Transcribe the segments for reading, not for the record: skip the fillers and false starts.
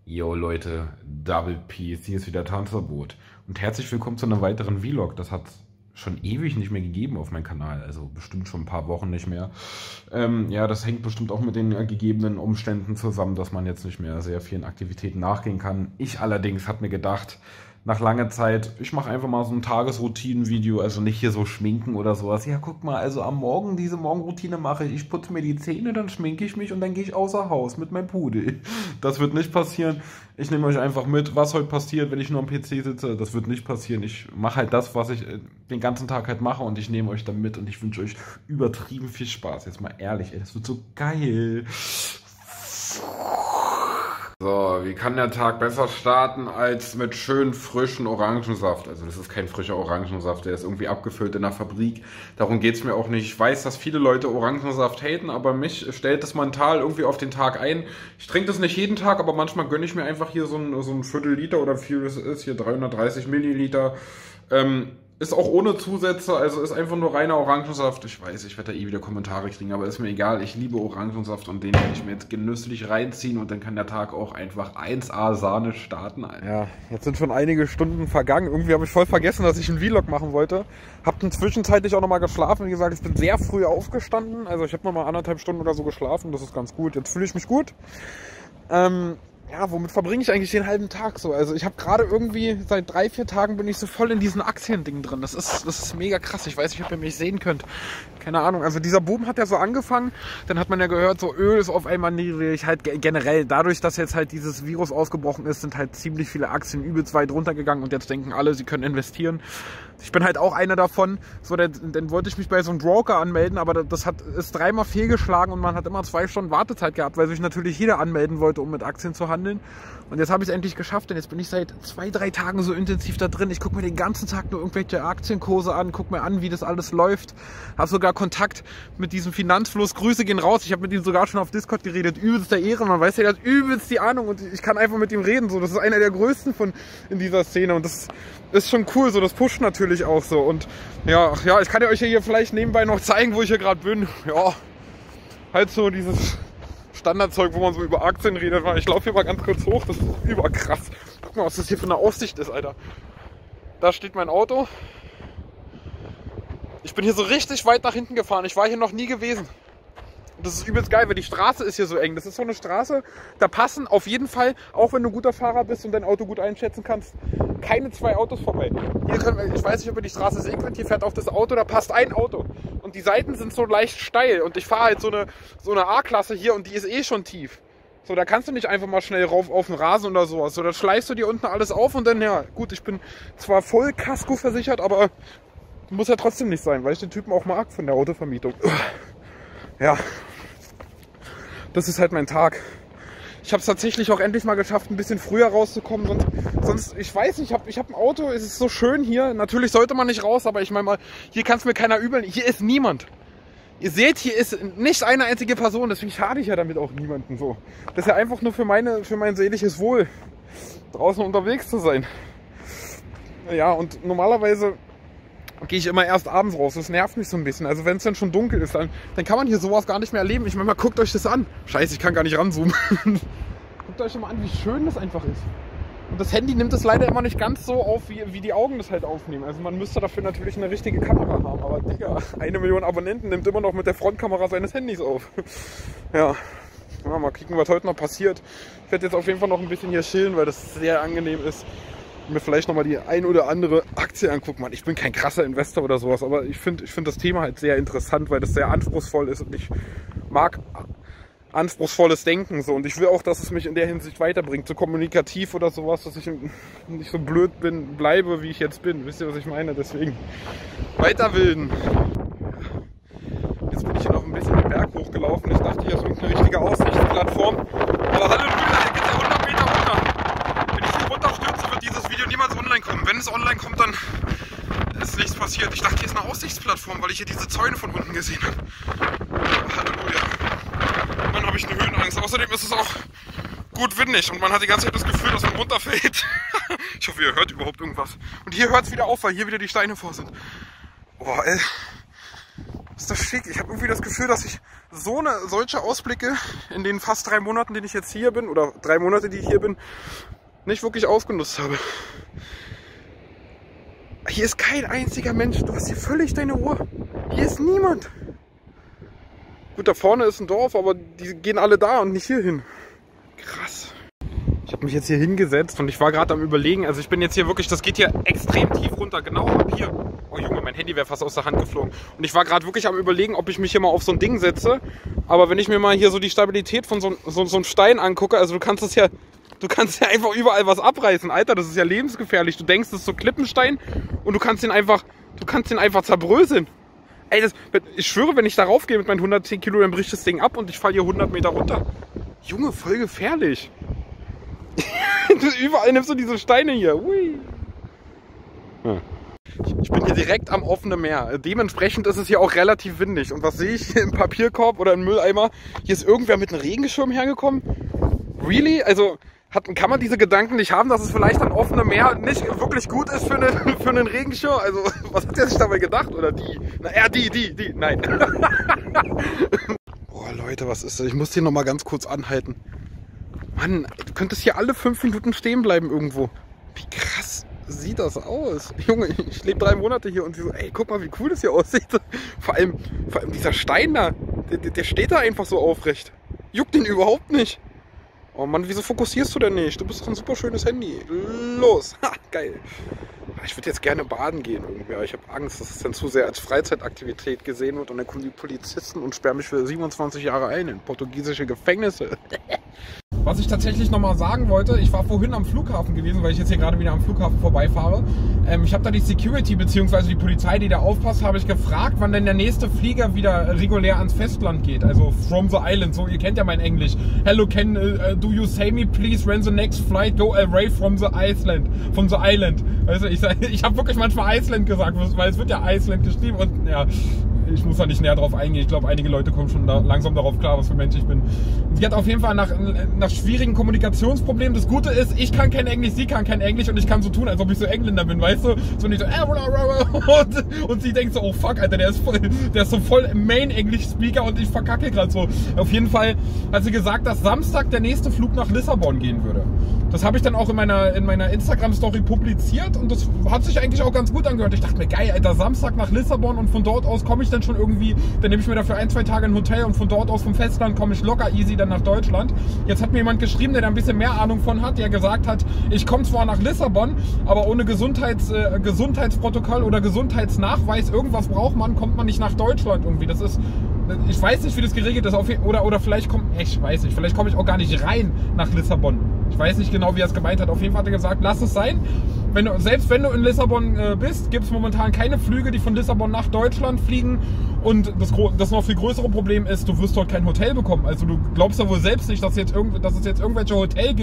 Yo Leute, Double Peace, hier ist wieder Tanzverbot und herzlich willkommen zu einem weiteren Vlog. Das hat schon ewig nicht mehr gegeben auf meinem Kanal, also bestimmt schon ein paar Wochen nicht mehr. Ja, das hängt bestimmt auch mit den gegebenen Umständen zusammen, dass man jetzt nicht mehr sehr vielen Aktivitäten nachgehen kann. Ich allerdings habe mir gedacht, nach langer Zeit, ich mache einfach mal so ein Tagesroutinen-Video, also nicht hier so schminken oder sowas. Ja, guck mal, also am Morgen, diese Morgenroutine mache ich. Ich putze mir die Zähne, dann schminke ich mich und dann gehe ich außer Haus mit meinem Pudel. Das wird nicht passieren. Ich nehme euch einfach mit, was heute passiert, wenn ich nur am PC sitze. Das wird nicht passieren. Ich mache halt das, was ich den ganzen Tag halt mache und ich nehme euch dann mit und ich wünsche euch übertrieben viel Spaß. Jetzt mal ehrlich, ey, das wird so geil. So, wie kann der Tag besser starten als mit schön frischen Orangensaft? Also das ist kein frischer Orangensaft, der ist irgendwie abgefüllt in der Fabrik. Darum geht es mir auch nicht. Ich weiß, dass viele Leute Orangensaft haten, aber mich stellt das mental irgendwie auf den Tag ein. Ich trinke das nicht jeden Tag, aber manchmal gönne ich mir einfach hier so ein Viertel-Liter oder wie viel es ist, hier 330 Milliliter. Ist auch ohne Zusätze, also ist einfach nur reiner Orangensaft. Ich weiß, ich werde da eh wieder Kommentare kriegen, aber ist mir egal. Ich liebe Orangensaft und den werde ich mir jetzt genüsslich reinziehen und dann kann der Tag auch einfach 1A Sahne starten. Ja, jetzt sind schon einige Stunden vergangen. Irgendwie habe ich voll vergessen, dass ich einen Vlog machen wollte. Hab dann zwischenzeitlich auch nochmal geschlafen. Wie gesagt, ich bin sehr früh aufgestanden. Also ich habe nochmal 1,5 Stunden oder so geschlafen. Das ist ganz gut. Jetzt fühle ich mich gut. Ja, womit verbringe ich eigentlich den halben Tag so? Also ich habe gerade irgendwie, seit 3-4 Tagen bin ich so voll in diesen Aktiending drin. Das ist mega krass. Ich weiß nicht, ob ihr mich sehen könnt. Keine Ahnung. Also dieser Boom hat ja so angefangen. Dann hat man ja gehört, so Öl ist auf einmal niedrig. Halt generell, dadurch, dass jetzt halt dieses Virus ausgebrochen ist, sind halt ziemlich viele Aktien übelst weit runtergegangen. Und jetzt denken alle, sie können investieren. Ich bin halt auch einer davon. So, dann wollte ich mich bei so einem Broker anmelden, aber das ist 3-mal fehlgeschlagen und man hat immer 2 Stunden Wartezeit gehabt, weil sich natürlich jeder anmelden wollte, um mit Aktien zu handeln. Und jetzt habe ich es endlich geschafft, denn jetzt bin ich seit 2-3 Tagen so intensiv da drin. Ich gucke mir den ganzen Tag nur irgendwelche Aktienkurse an, gucke mir an, wie das alles läuft. Habe sogar Kontakt mit diesem Finanzfluss. Grüße gehen raus. Ich habe mit ihm sogar schon auf Discord geredet. Übelst der Ehre. Man weiß ja, der hat übelst die Ahnung und ich kann einfach mit ihm reden. So, das ist einer der größten in dieser Szene und das ist schon cool. So, das pusht natürlich auch so. Und ja, ich kann euch ja hier vielleicht nebenbei noch zeigen, wo ich hier gerade bin. Ja, halt so dieses Standardzeug, wo man so über Aktien redet. Ich laufe hier mal ganz kurz hoch, das ist überkrass. Guck mal, was das hier für eine Aussicht ist, Alter. Da steht mein Auto. Ich bin hier so richtig weit nach hinten gefahren. Ich war hier noch nie gewesen. Das ist übelst geil, weil die Straße ist hier so eng. Das ist so eine Straße, da passen auf jeden Fall, auch wenn du guter Fahrer bist und dein Auto gut einschätzen kannst, keine 2 Autos vorbei. Hier ich weiß nicht, ob ihr die Straße sehen könnt, hier fährt auf das Auto, da passt ein Auto. Und die Seiten sind so leicht steil und ich fahre halt so eine A-Klasse hier und die ist eh schon tief. So, da kannst du nicht einfach mal schnell rauf auf den Rasen oder sowas. So, da schleißt du dir unten alles auf und dann, ja, gut, ich bin zwar voll Kasko versichert, aber muss ja trotzdem nicht sein, weil ich den Typen auch mag von der Autovermietung. Ja, das ist halt mein Tag. Ich habe es tatsächlich auch endlich mal geschafft, ein bisschen früher rauszukommen. Sonst ich weiß nicht, ich hab ein Auto, es ist so schön hier. Natürlich sollte man nicht raus, aber ich meine mal, hier kann es mir keiner übeln. Hier ist niemand. Ihr seht, hier ist nicht eine einzige Person, deswegen schade ich ja damit auch niemanden so. Das ist ja einfach nur für mein seelisches Wohl, draußen unterwegs zu sein. Ja, und normalerweise gehe ich immer erst abends raus. Das nervt mich so ein bisschen. Also wenn es dann schon dunkel ist, dann kann man hier sowas gar nicht mehr erleben. Ich meine mal, guckt euch das an. Scheiße, ich kann gar nicht ranzoomen. Guckt euch mal an, wie schön das einfach ist. Und das Handy nimmt es leider immer nicht ganz so auf, wie die Augen das halt aufnehmen. Also man müsste dafür natürlich eine richtige Kamera haben. Aber Digga, 1 Million Abonnenten nimmt immer noch mit der Frontkamera seines Handys auf. Ja, mal kicken, was heute noch passiert. Ich werde jetzt auf jeden Fall noch ein bisschen hier chillen, weil das sehr angenehm ist. Mir vielleicht nochmal die ein oder andere Aktie angucken. Man, ich bin kein krasser Investor oder sowas, aber ich finde das Thema halt sehr interessant, weil das sehr anspruchsvoll ist und ich mag anspruchsvolles Denken so und ich will auch, dass es mich in der Hinsicht weiterbringt, so kommunikativ oder sowas, dass ich nicht so blöd bleibe, wie ich jetzt bin. Wisst ihr, was ich meine? Deswegen weiterbilden. Jetzt bin ich hier noch ein bisschen den Berg hochgelaufen. Ich dachte, hier ist irgendeine richtige Aussichtsplattform. Aber Halleluja, hier geht ja 100 Meter runter. Wenn ich hier runterstürze, wird dieses Video niemals online kommen. Wenn es online kommt, dann ist nichts passiert. Ich dachte, hier ist eine Aussichtsplattform, weil ich hier diese Zäune von unten gesehen habe. Halleluja. Dann habe ich eine Höhenangst. Außerdem ist es auch gut windig und man hat die ganze Zeit das Gefühl, dass man runterfällt. Ich hoffe, ihr hört überhaupt irgendwas. Und hier hört es wieder auf, weil hier wieder die Steine vor sind. Boah, ey. Ist das schick. Ich habe irgendwie das Gefühl, dass ich solche Ausblicke in den fast 3 Monaten, die ich jetzt hier bin, oder 3 Monate, die ich hier bin, nicht wirklich ausgenutzt habe. Hier ist kein einziger Mensch. Du hast hier völlig deine Ruhe. Hier ist niemand. Gut, da vorne ist ein Dorf, aber die gehen alle da und nicht hier hin. Krass. Ich habe mich jetzt hier hingesetzt und ich war gerade am Überlegen, also ich bin jetzt hier wirklich, das geht hier extrem tief runter, genau ab hier. Oh Junge, mein Handy wäre fast aus der Hand geflogen. Und ich war gerade wirklich am Überlegen, ob ich mich hier mal auf so ein Ding setze. Aber wenn ich mir mal hier so die Stabilität von so einem Stein angucke, also du kannst ja einfach überall was abreißen. Alter, das ist ja lebensgefährlich. Du denkst, das ist so Klippenstein und du kannst den einfach zerbröseln. Ey, ich schwöre, wenn ich darauf gehe mit meinen 110 Kilo, dann bricht das Ding ab und ich falle hier 100 Meter runter. Junge, voll gefährlich. Überall nimmst du diese Steine hier. Ui. Ja. Ich bin hier direkt am offenen Meer. Dementsprechend ist es hier auch relativ windig. Und was sehe ich im Papierkorb oder im Mülleimer? Hier ist irgendwer mit einem Regenschirm hergekommen. Really? Also kann man diese Gedanken nicht haben, dass es vielleicht am offenen Meer nicht wirklich gut ist für einen Regenschirm? Also was hat der sich dabei gedacht? Oder die? Na, die. Nein. Boah, Leute, was ist das? Ich muss hier nochmal ganz kurz anhalten. Mann, du könntest hier alle 5 Minuten stehen bleiben irgendwo. Wie krass sieht das aus? Junge, ich lebe 3 Monate hier und so, ey, guck mal, wie cool das hier aussieht. Vor allem dieser Stein da, der steht da einfach so aufrecht. Juckt den überhaupt nicht. Oh Mann, wieso fokussierst du denn nicht? Du bist doch ein super schönes Handy. Los, ha, geil. Ich würde jetzt gerne baden gehen irgendwie, aber ich habe Angst, dass es dann zu sehr als Freizeitaktivität gesehen wird und dann kommen die Polizisten und sperren mich für 27 Jahre ein in portugiesische Gefängnisse. Was ich tatsächlich nochmal sagen wollte, ich war vorhin am Flughafen gewesen, weil ich jetzt hier gerade wieder am Flughafen vorbeifahre. Ich habe da die Security bzw. die Polizei, die da aufpasst, habe ich gefragt, wann denn der nächste Flieger wieder regulär ans Festland geht. Also from the island, so, ihr kennt ja mein Englisch. Hello, do you say me please when the next flight go away from the island? From the island. Also ich habe wirklich manchmal Iceland gesagt, weil es wird ja Iceland geschrieben und ja, ich muss da nicht näher drauf eingehen. Ich glaube, einige Leute kommen schon langsam darauf klar, was für ein Mensch ich bin. Sie hat auf jeden Fall nach schwierigen Kommunikationsproblemen. Das Gute ist, ich kann kein Englisch, sie kann kein Englisch und ich kann so tun, als ob ich so Engländer bin, weißt du? So nicht so und sie denkt so, oh fuck, Alter, der ist so voll Main-English-Speaker und ich verkacke gerade so. Auf jeden Fall hat sie gesagt, dass Samstag der nächste Flug nach Lissabon gehen würde. Das habe ich dann auch in meiner Instagram-Story publiziert und das hat sich eigentlich auch ganz gut angehört. Ich dachte mir, geil, Alter, Samstag nach Lissabon und von dort aus komme ich dann schon irgendwie, dann nehme ich mir dafür 1-2 Tage ein Hotel und von dort aus vom Festland komme ich locker easy dann nach Deutschland. Jetzt hat mir jemand geschrieben, der da ein bisschen mehr Ahnung von hat, der gesagt hat, ich komme zwar nach Lissabon, aber ohne Gesundheitsprotokoll oder Gesundheitsnachweis, irgendwas braucht man, kommt man nicht nach Deutschland irgendwie. Das ist, ich weiß nicht, wie das geregelt ist, oder vielleicht vielleicht komme ich auch gar nicht rein nach Lissabon. Ich weiß nicht genau, wie er es gemeint hat. Auf jeden Fall hat er gesagt, lass es sein. Selbst wenn du in Lissabon bist, gibt es momentan keine Flüge, die von Lissabon nach Deutschland fliegen. Und das noch viel größere Problem ist, du wirst dort kein Hotel bekommen. Also du glaubst ja wohl selbst nicht, dass es jetzt irgendwelche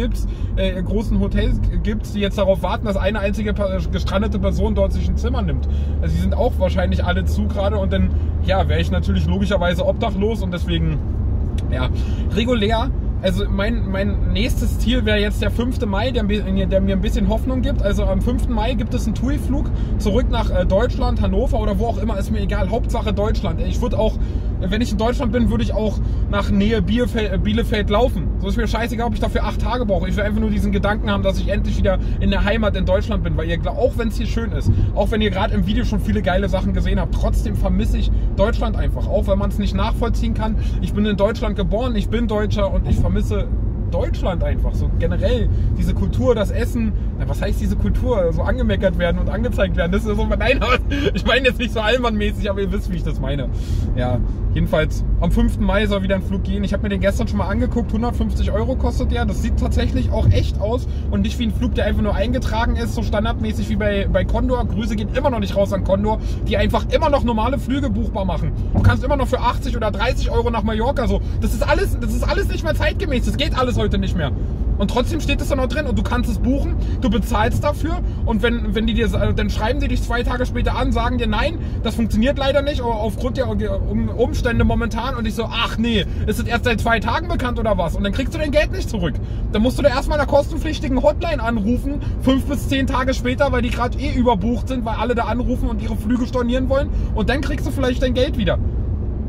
großen Hotels gibt, die jetzt darauf warten, dass eine einzige gestrandete Person dort sich ein Zimmer nimmt. Also die sind auch wahrscheinlich alle zu gerade und dann ja, wäre ich natürlich logischerweise obdachlos und deswegen ja, regulär. Also mein nächstes Ziel wäre jetzt der 5. Mai, der mir ein bisschen Hoffnung gibt. Also am 5. Mai gibt es einen TUI-Flug zurück nach Deutschland, Hannover oder wo auch immer, ist mir egal. Hauptsache Deutschland. Ich würde auch, wenn ich in Deutschland bin, würde ich auch nach Nähe Bielefeld laufen. So ist mir scheißegal, ob ich dafür 8 Tage brauche. Ich will einfach nur diesen Gedanken haben, dass ich endlich wieder in der Heimat in Deutschland bin. Weil auch wenn es hier schön ist, auch wenn ihr gerade im Video schon viele geile Sachen gesehen habt, trotzdem vermisse ich Deutschland einfach. Auch wenn man es nicht nachvollziehen kann. Ich bin in Deutschland geboren, ich bin Deutscher und ich vermisse Deutschland einfach. So generell diese Kultur, das Essen. Na, was heißt diese Kultur? So angemeckert werden und angezeigt werden. Das ist so, nein, ich meine jetzt nicht so allmannmäßig, aber ihr wisst, wie ich das meine. Ja, jedenfalls am 5. Mai soll wieder ein Flug gehen. Ich habe mir den gestern schon mal angeguckt. 150 € kostet der. Das sieht tatsächlich auch echt aus und nicht wie ein Flug, der einfach nur eingetragen ist, so standardmäßig wie bei Condor. Grüße gehen immer noch nicht raus an Condor, die einfach immer noch normale Flüge buchbar machen. Du kannst immer noch für 80 oder 30 € nach Mallorca so. Das ist alles nicht mehr zeitgemäß. Das geht alles heute nicht mehr. Und trotzdem steht es da noch drin und du kannst es buchen, du bezahlst dafür und wenn die dir, dann schreiben die dich 2 Tage später an, sagen dir, nein, das funktioniert leider nicht aufgrund der Umstände momentan und ich so, ach nee, ist es erst seit 2 Tagen bekannt oder was? Und dann kriegst du dein Geld nicht zurück. Dann musst du da erstmal einer kostenpflichtigen Hotline anrufen, 5 bis 10 Tage später, weil die gerade überbucht sind, weil alle da anrufen und ihre Flüge stornieren wollen und dann kriegst du vielleicht dein Geld wieder.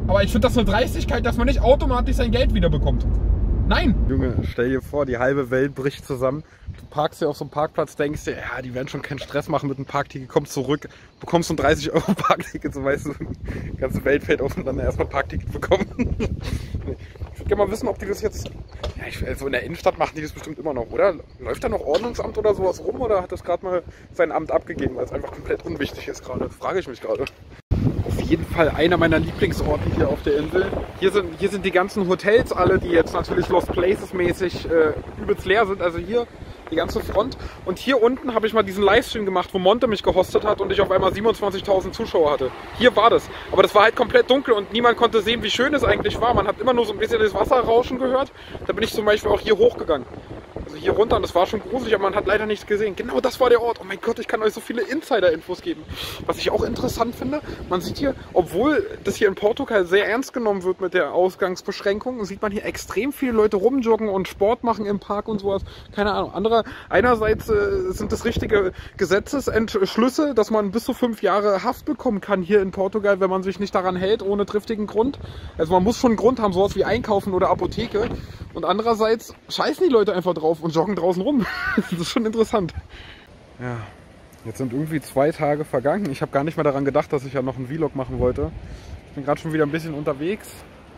Aber ich finde das eine Dreistigkeit, dass man nicht automatisch sein Geld wiederbekommt. Nein! Junge, stell dir vor, die halbe Welt bricht zusammen. Du parkst hier auf so einem Parkplatz, denkst dir, ja, die werden schon keinen Stress machen mit einem Parkticket, kommst zurück, bekommst so ein 30 € Parkticket, so weißt du, die ganze Welt fällt auf und dann erstmal ein Parkticket bekommen. Ich würde gerne mal wissen, ob die das jetzt, ja, also in der Innenstadt machen die das bestimmt immer noch, oder? Läuft da noch Ordnungsamt oder sowas rum oder hat das gerade mal sein Amt abgegeben, weil es einfach komplett unwichtig ist gerade? Frage ich mich gerade. Auf jeden Fall einer meiner Lieblingsorte hier auf der Insel. Hier sind die ganzen Hotels alle, die jetzt natürlich Lost Places mäßig übelst leer sind. Also hier die ganze Front. Und hier unten habe ich mal diesen Livestream gemacht, wo Monte mich gehostet hat und ich auf einmal 27.000 Zuschauer hatte. Hier war das. Aber das war halt komplett dunkel und niemand konnte sehen, wie schön es eigentlich war. Man hat immer nur so ein bisschen das Wasserrauschen gehört. Da bin ich zum Beispiel auch hier hochgegangen. Also hier runter und das war schon gruselig, aber man hat leider nichts gesehen. Genau das war der Ort. Oh mein Gott, ich kann euch so viele Insider-Infos geben. Was ich auch interessant finde, man sieht hier, obwohl das hier in Portugal sehr ernst genommen wird mit der Ausgangsbeschränkung, sieht man hier extrem viele Leute rumjoggen und Sport machen im Park und sowas. Keine Ahnung. Einerseits sind das richtige Gesetzesentschlüsse, dass man bis zu 5 Jahre Haft bekommen kann hier in Portugal, wenn man sich nicht daran hält, ohne triftigen Grund. Also man muss schon einen Grund haben, sowas wie Einkaufen oder Apotheke. Und andererseits scheißen die Leute einfach drauf und joggen draußen rum. Das ist schon interessant. Ja, jetzt sind irgendwie 2 Tage vergangen. Ich habe gar nicht mehr daran gedacht, dass ich ja noch einen Vlog machen wollte. Ich bin gerade schon wieder ein bisschen unterwegs.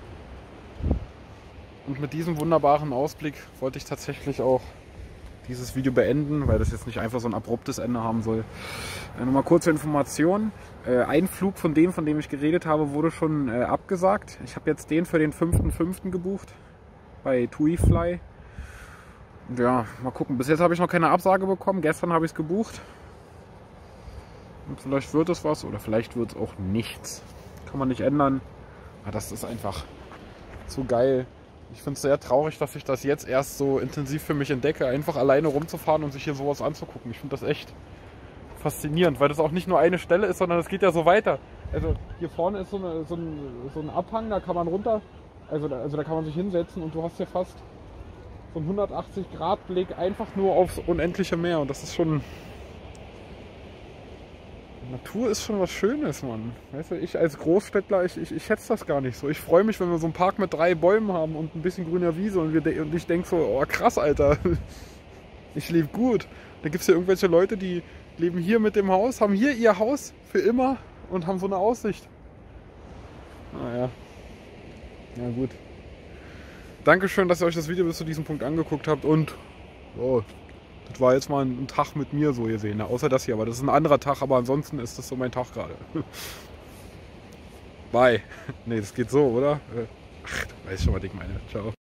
Und mit diesem wunderbaren Ausblick wollte ich tatsächlich auch dieses Video beenden, weil das jetzt nicht einfach so ein abruptes Ende haben soll. Nochmal kurze Information. Ein Flug von dem ich geredet habe, wurde schon abgesagt. Ich habe jetzt den für den 5.5. gebucht bei TuiFly. Und ja, mal gucken. Bis jetzt habe ich noch keine Absage bekommen. Gestern habe ich es gebucht. Und vielleicht wird es was oder vielleicht wird es auch nichts. Kann man nicht ändern. Aber das ist einfach so geil. Ich finde es sehr traurig, dass ich das jetzt erst so intensiv für mich entdecke, einfach alleine rumzufahren und sich hier sowas anzugucken. Ich finde das echt faszinierend, weil das auch nicht nur eine Stelle ist, sondern es geht ja so weiter. Also hier vorne ist so ein Abhang, da kann man runter, also da kann man sich hinsetzen und du hast ja fast so einen 180-Grad-Blick einfach nur aufs unendliche Meer und das ist schon... Natur ist schon was Schönes, Mann. Weißt du, ich als Großstädtler, ich schätze das gar nicht so. Ich freue mich, wenn wir so einen Park mit 3 Bäumen haben und ein bisschen grüner Wiese und ich denke so, oh krass, Alter, ich lebe gut. Da gibt es ja irgendwelche Leute, die leben hier mit dem Haus, haben hier ihr Haus für immer und haben so eine Aussicht. Naja, ja gut. Dankeschön, dass ihr euch das Video bis zu diesem Punkt angeguckt habt und oh, das war jetzt mal ein Tag mit mir so gesehen, ne? Außer das hier, aber das ist ein anderer Tag, aber ansonsten ist das so mein Tag gerade. Bye. Ne, das geht so, oder? Ach, du weißt schon, was ich meine. Ciao.